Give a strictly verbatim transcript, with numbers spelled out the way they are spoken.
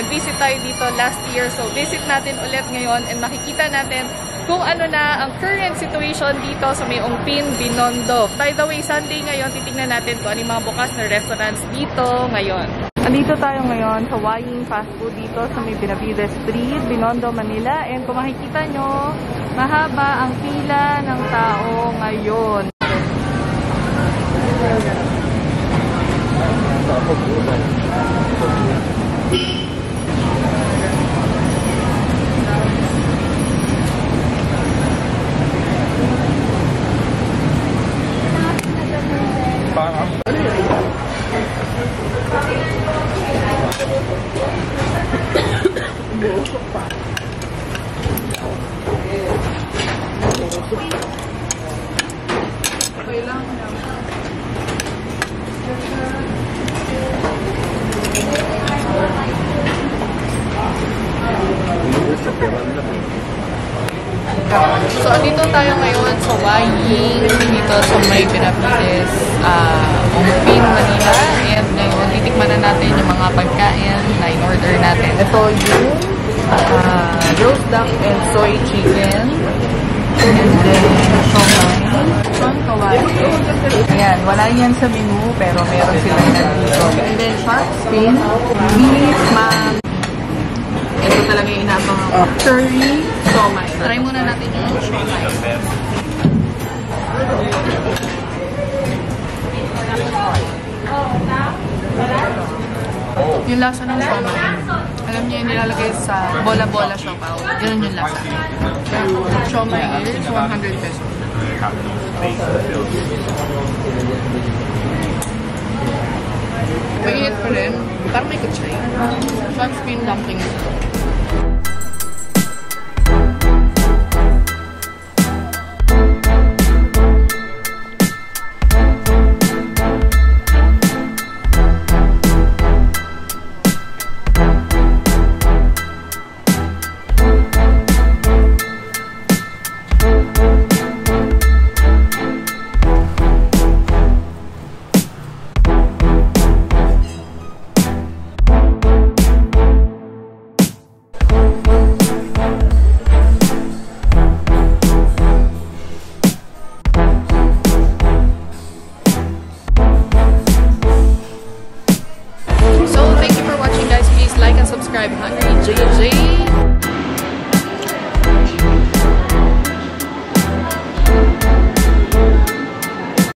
nag-visit tayo dito last year. So, visit natin ulit ngayon and makikita natin kung ano na ang current situation dito sa may Ongpin Binondo. By the way, Sunday ngayon, titignan natin kung ano yung mga bukas na restaurants dito ngayon. Andito tayo ngayon sa Waying Fast Food dito sa may Benavides Street, Binondo, Manila. And kung makikita nyo, mahaba ang pila ng tao ngayon. So, dito tayo ngayon sa Waying, dito sa may Benavides, uh, Ongpin, Manila. And ngayon, titikman na natin yung mga pagkain na in-order natin. Ito yung uh, roast duck and soy chicken. And then, siomai. Son kawaii. Ayan, wala yan sa menu, pero meron sila nandito. And then, shark fin, beef, mam. Ito talaga yung inabang uh, curry, siomai. Try muna natin yung siomai. Yung lasa ng siomai, alam niyo yung nilalagay sa bola-bola siopaw. Ganun yung lasa. Siomai is one hundred pesos. Mainit pa rin. Parang may kachay. Shark fin dumplings. Hungry J J